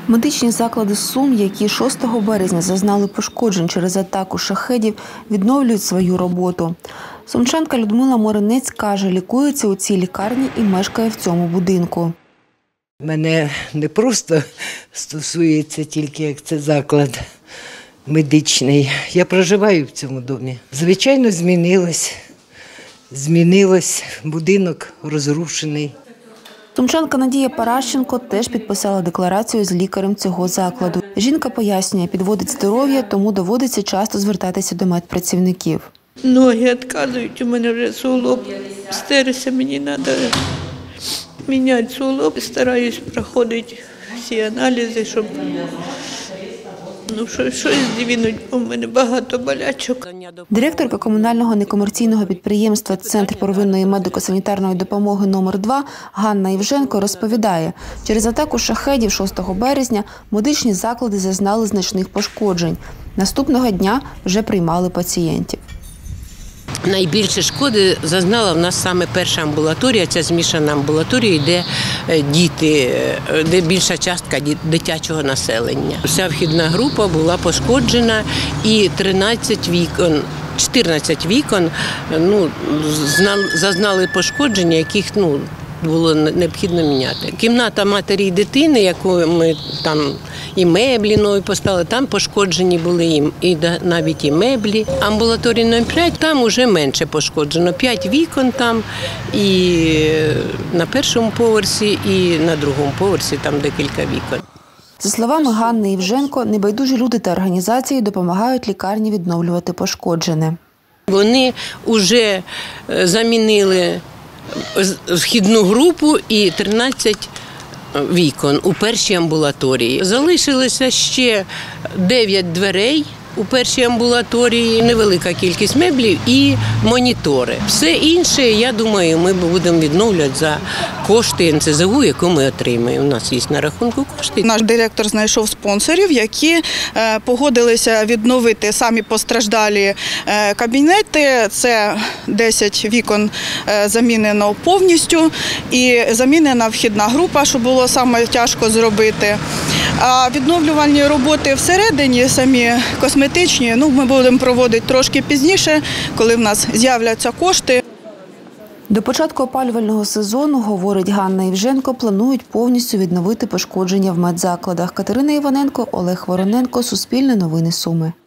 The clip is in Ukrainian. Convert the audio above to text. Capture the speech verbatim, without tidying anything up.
Медичні заклади Сум, які шостого березня зазнали пошкоджень через атаку шахедів, відновлюють свою роботу. Сумчанка Людмила Моринець каже, лікується у цій лікарні і мешкає в цьому будинку. Мене не просто стосується тільки, як це заклад медичний. Я проживаю в цьому домі. Звичайно, змінилось. Змінилось, будинок розрушений. Сумчанка Надія Паращенко теж підписала декларацію з лікарем цього закладу. Жінка пояснює, підводить здоров'я, тому доводиться часто звертатися до медпрацівників. Ноги відказують, у мене вже суглоб стерся, мені треба міняти суглоб. Стараюсь проходити всі аналізи, щоб ну, щось здвинуть, бо в мене багато болячок. Директорка комунального некомерційного підприємства «Центр первинної медико-санітарної допомоги номер два» Ганна Євженко розповідає, через атаку шахедів шостого березня медичні заклади зазнали значних пошкоджень. Наступного дня вже приймали пацієнтів. Найбільше шкоди зазнала в нас саме перша амбулаторія, ця змішана амбулаторія, де діти, де більша частка дитячого населення. Вся вхідна група була пошкоджена і тринадцять вікон, чотирнадцять вікон ну, зазнали пошкодження, яких ну, було необхідно міняти. Кімната матері і дитини, яку ми там і меблі нові поставили, там пошкоджені були і, і навіть і меблі. Амбулаторія номер п'ять, там вже менше пошкоджено. П'ять вікон там і на першому поверсі, і на другому поверсі там декілька вікон. За словами Ганни Євженко, небайдужі люди та організації допомагають лікарні відновлювати пошкоджене. Вони вже замінили вхідну групу і тринадцять вікон у першій амбулаторії. Залишилося ще дев'ять дверей у першій амбулаторії, невелика кількість меблів і монітори. Все інше, я думаю, ми будемо відновлювати за кошти ен це зе у, яку ми отримаємо. У нас є на рахунку кошти. Наш директор знайшов спонсорів, які погодилися відновити самі постраждалі кабінети. Це десять вікон замінено повністю і замінена вхідна група, що було саме тяжко зробити. А відновлювальні роботи всередині, самі косметичні, ну, ми будемо проводити трошки пізніше, коли в нас з'являться кошти. До початку опалювального сезону, говорить Ганна Євженко, планують повністю відновити пошкодження в медзакладах. Катерина Іваненко, Олег Вороненко, Суспільне новини Суми.